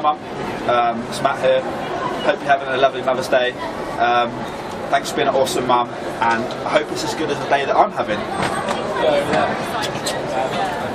Mum. It's Matt here. Hope you're having a lovely Mother's Day. Thanks for being an awesome mum, and I hope it's as good as the day that I'm having.